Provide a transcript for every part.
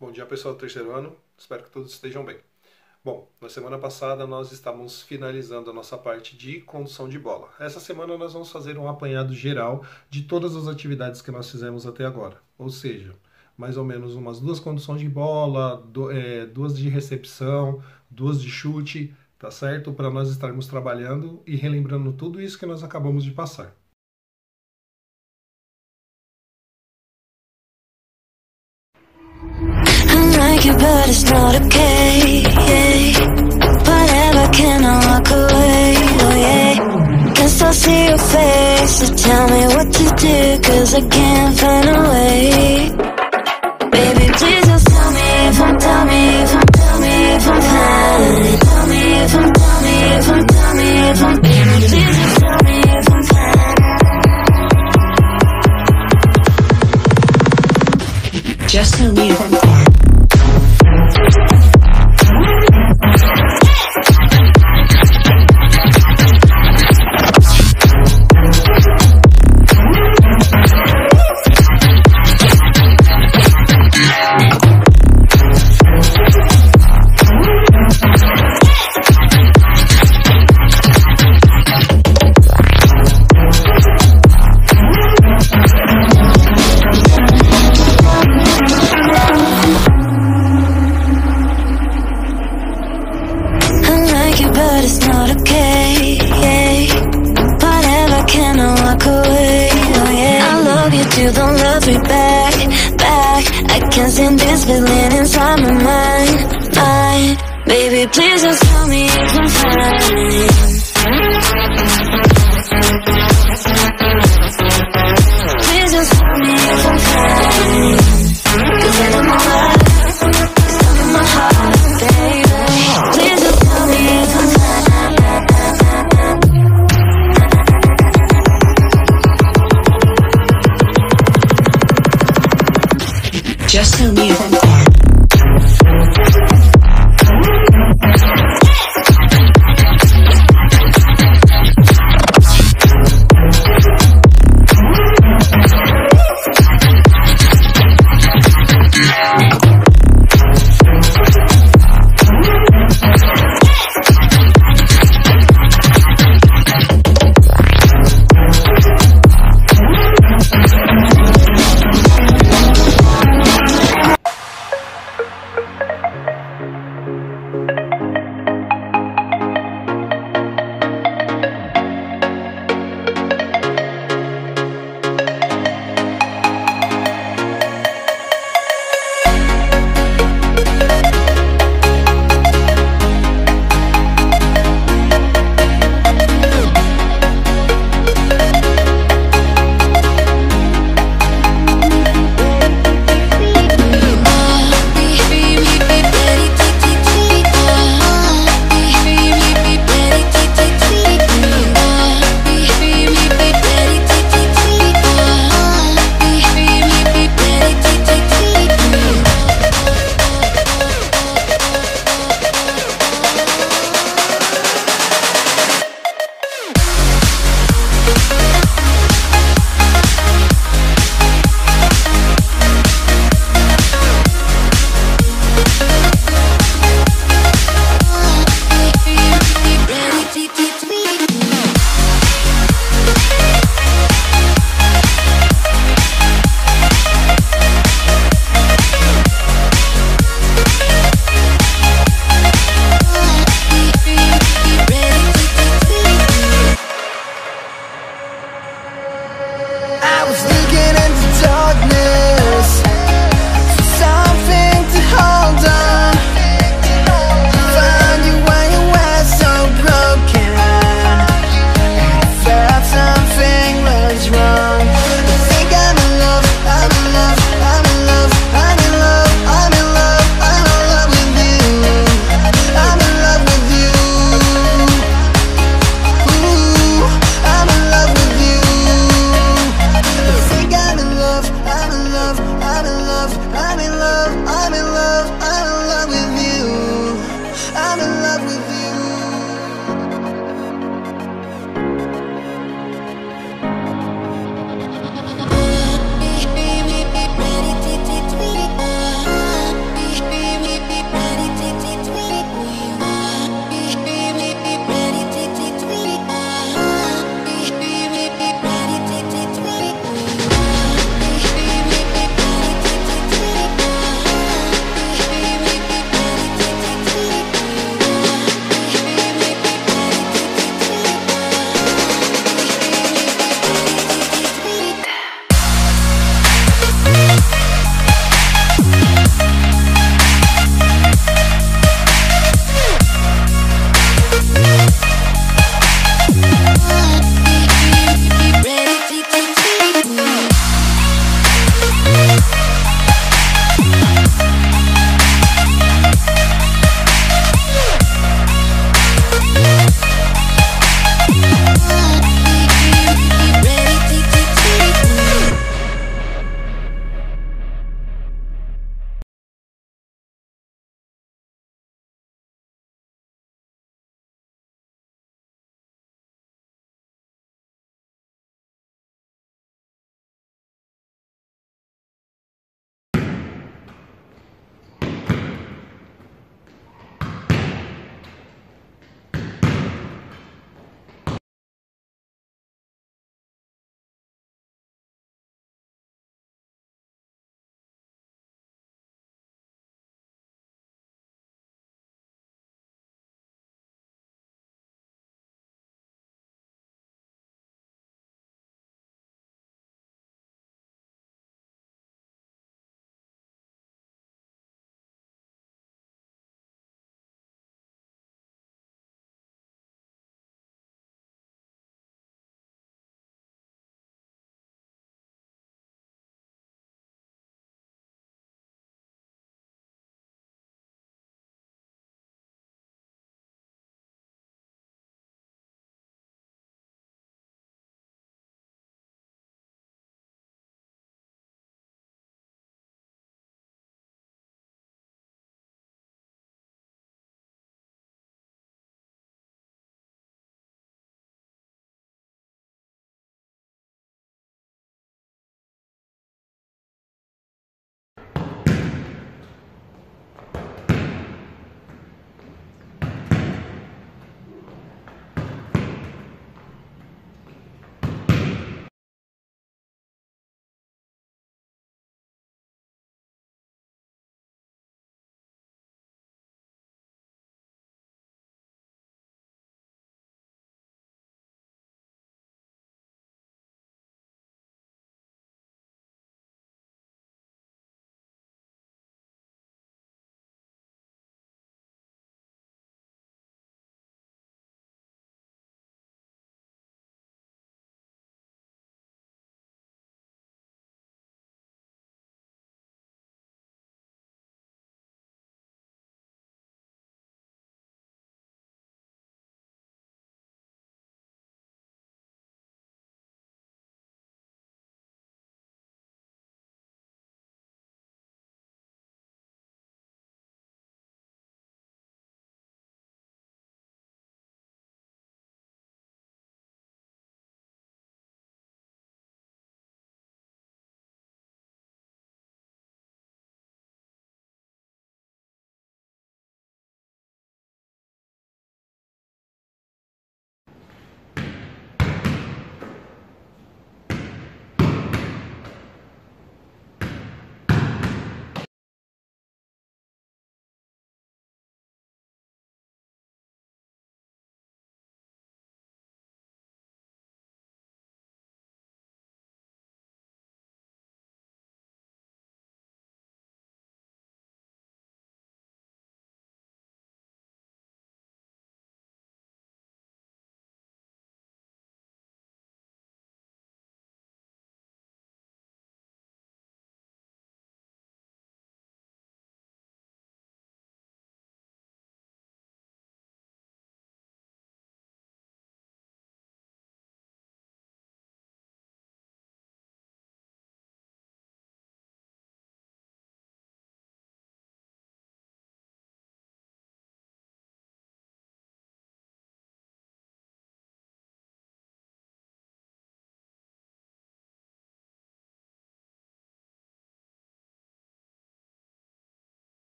Bom dia, pessoal do terceiro ano, espero que todos estejam bem. Bom, na semana passada nós estávamos finalizando a nossa parte de condução de bola. Essa semana nós vamos fazer um apanhado geral de todas as atividades que nós fizemos até agora. Ou seja, mais ou menos umas 2 conduções de bola, 2 de recepção, 2 de chute, tá certo? Para nós estarmos trabalhando e relembrando tudo isso que nós acabamos de passar. But it's not okay, yeah. Whatever, can I walk away, oh yeah. Can still see your face, so tell me what to do, cause I can't find a way. Baby, please just tell me if I'm, tell me if I'm, tell me if I'm fine. Tell me if I'm, tell me if I'm, tell me if I'm, baby, please just tell me if I'm fine. Just tell me if I'm fine. But it's not okay, yeah. Whatever, can I walk away, oh yeah. I love you too, don't love me back, back. I can't stand this feeling inside my mind. Baby, please just tell me if I'm fine. Please just tell me if I'm fine. Cause I know my life is stuck in my heart, baby. Please just tell me if I'm fine. Just tell me if I'm fine.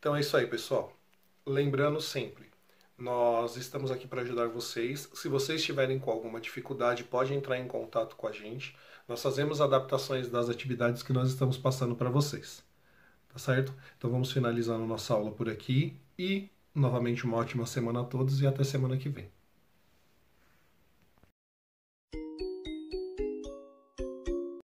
Então é isso aí, pessoal. Lembrando sempre, nós estamos aqui para ajudar vocês. Se vocês estiverem com alguma dificuldade, pode entrar em contato com a gente. Nós fazemos adaptações das atividades que nós estamos passando para vocês. Tá certo? Então vamos finalizando nossa aula por aqui e novamente uma ótima semana a todos e até semana que vem.